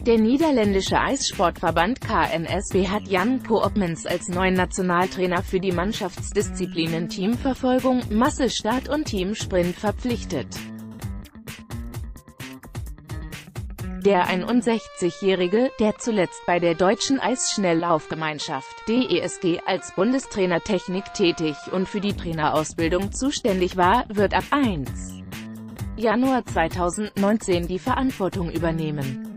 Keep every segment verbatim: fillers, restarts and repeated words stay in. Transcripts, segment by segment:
Der niederländische Eissportverband K N S B hat Jan Koopmans als neuen Nationaltrainer für die Mannschaftsdisziplinen Teamverfolgung, Massestart und Teamsprint verpflichtet. Der einundsechzigjährige, der zuletzt bei der Deutschen Eisschnelllaufgemeinschaft (D E S G) als Bundestrainer Technik tätig und für die Trainerausbildung zuständig war, wird ab ersten Januar zweitausendneunzehn die Verantwortung übernehmen.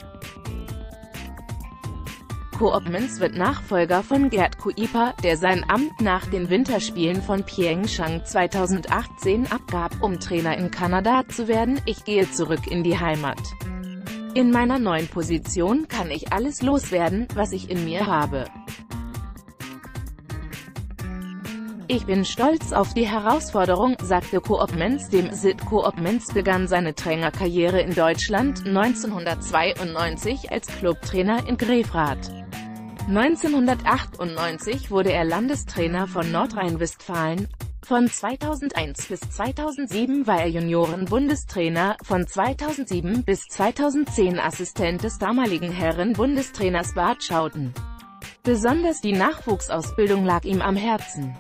Koopmans wird Nachfolger von Gert Kuiper, der sein Amt nach den Winterspielen von Pyeongchang zweitausendachtzehn abgab, um Trainer in Kanada zu werden. Ich gehe zurück in die Heimat. In meiner neuen Position kann ich alles loswerden, was ich in mir habe. Ich bin stolz auf die Herausforderung, sagte Koopmans dem S I D. Koopmans begann seine Trainerkarriere in Deutschland neunzehnhundertzweiundneunzig als Clubtrainer in Grefrath. neunzehnhundertachtundneunzig wurde er Landestrainer von Nordrhein-Westfalen. Von zweitausendeins bis zweitausendsieben war er Junioren-Bundestrainer, von zweitausendsieben bis zweitausendzehn Assistent des damaligen Herren-Bundestrainers Bart Schouten. Besonders die Nachwuchsausbildung lag ihm am Herzen.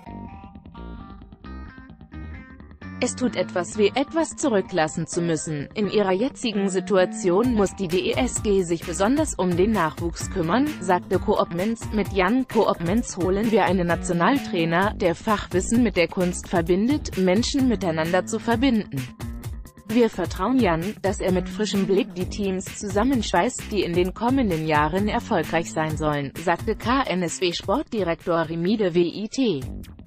Es tut etwas weh, etwas zurücklassen zu müssen. In ihrer jetzigen Situation muss die D E S G sich besonders um den Nachwuchs kümmern, sagte Koopmans. Mit Jan Koopmans holen wir einen Nationaltrainer, der Fachwissen mit der Kunst verbindet, Menschen miteinander zu verbinden. Wir vertrauen Jan, dass er mit frischem Blick die Teams zusammenschweißt, die in den kommenden Jahren erfolgreich sein sollen, sagte K N S B-Sportdirektor Remide W I T.